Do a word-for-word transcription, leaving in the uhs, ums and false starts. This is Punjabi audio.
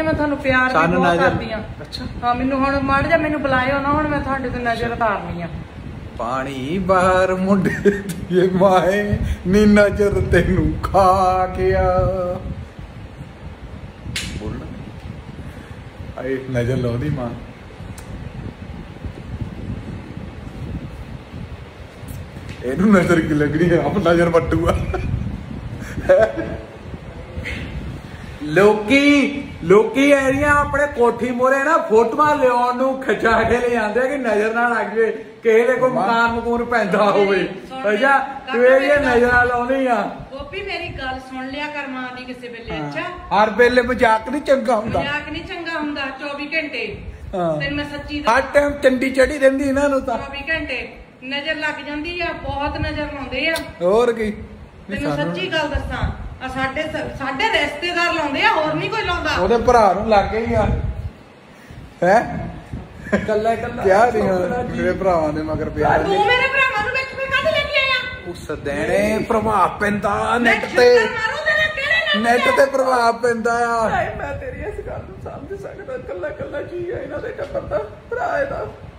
ਆ ਮੈਂ ਤੁਹਾਨੂੰ ਪਿਆਰ ਵੀ ਬਹੁਤ ਕਰਦੀ ਆ। ਅੱਛਾ ਹਾਂ ਮੈਨੂੰ ਹੁਣ ਮਾੜ ਜਾ ਮੈਨੂੰ ਬੁਲਾਇਓ ਨਾ ਹੁਣ ਮੈਂ ਤੁਹਾਡੇ ਤੇ ਨਜ਼ਰ ਉਤਾਰਨੀ ਆ। ਪਾਣੀ ਬਾਹਰ ਮੁੰਡੇ ਦੀ ਮਾਏ ਨੀ ਨਜ਼ਰ ਤੈਨੂੰ ਖਾ ਗਿਆ ਬੋਲਣਾ ਆਏ ਨਜ਼ਰ ਲਾਉਂਦੀ ਮਾਂ ਇਹਨੂੰ ਨਜ਼ਰ ਕੀ ਲੱਗਣੀ ਹੈ ਆਪ ਨਜ਼ਰ ਵੱਟੂਗਾ ਲੋਕੀ ਲੋਕੀ ਐਰੀਆਂ ਆਪਣੇ ਕੋਠੀ ਮੋਰੇ ਨਾ ਫੋਟੋਆਂ ਲਿਆਉਣ ਨੂੰ ਖਿਚਾ ਕੇ ਲੈ ਜਾਂਦੇ ਕਿ ਨਜ਼ਰ ਨਾ ਲੱਗ ਜੇ ਕਿਸੇ ਦੇ ਕੋਈ ਮਕਾਨ ਮਕੂਨ ਪੈਂਦਾ ਹੋਵੇ ਅੱਛਾ ਤੂੰ ਇਹ ਨਜ਼ਰਾਂ ਲਾਉਣੀ ਆ। ਗੋਪੀ ਮੇਰੀ ਗੱਲ ਸੁਣ ਲਿਆ ਕਰ ਮਾਂ ਦੀ ਕਿਸੇ ਵੇਲੇ। ਅੱਛਾ ਹਰ ਵੇਲੇ ਮਜ਼ਾਕ ਨਹੀਂ ਚੰਗਾ ਹੁੰਦਾ ਮਜ਼ਾਕ ਨਹੀਂ ਚੰਗਾ ਹੁੰਦਾ ਚੌਵੀ ਘੰਟੇ ਤੈਨੂੰ ਮੈਂ ਸੱਚੀ ਹਰ ਟਾਈਮ ਚੰਡੀ ਚੜੀ ਰਹਿੰਦੀ ਇਹਨਾਂ ਨੂੰ ਤਾਂ ਚੌਵੀ ਘੰਟੇ ਨਜ਼ਰ ਲੱਗ ਜਾਂਦੀ ਆ ਬਹੁਤ ਨਜ਼ਰ ਲਾਉਂਦੇ ਆ। ਹੋਰ ਕੀ ਤੈਨੂੰ ਸੱਚੀ ਗੱਲ ਦੱਸਾਂ ਆ ਸਾਡੇ ਸਾਡੇ ਰਿਸ਼ਤੇਦਾਰ ਲਾਉਂਦੇ ਆ ਹੋਰ ਨਹੀਂ ਕੋਈ ਲਾਉਂਦਾ। ਉਹਦੇ ਭਰਾ ਨੂੰ ਲੱਗ ਗਈ ਆ ਹੈ ਕੱਲਾ ਕੱਲਾ ਕਿਆ ਨਹੀਂ ਮੇਰੇ ਭਰਾਵਾਂ ਦੇ ਮਗਰ ਪਿਆ ਤੂੰ ਮੇਰੇ ਭਰਾਵਾਂ ਨੂੰ ਵਿੱਚ ਫੇ ਕਾਹਦੇ ਲੈ ਕੇ ਆਇਆ। ਉਸ ਦੇਣੇ ਪ੍ਰਭਾਵ ਪੈਂਦਾ ਨੈਟ ਤੇ ਨੈਟ ਤੇ ਪ੍ਰਭਾਵ ਪੈਂਦਾ ਆ। ਮੈਂ ਤੇਰੀ ਇਸ ਗੱਲ ਨੂੰ ਸਮਝ ਸਕਦਾ ਕੱਲਾ ਕੱਲਾ ਜੀ ਆ ਇਹਨਾਂ ਦੇ ਟੱਬਰ ਦਾ ਭਰਾ ਇਹਦਾ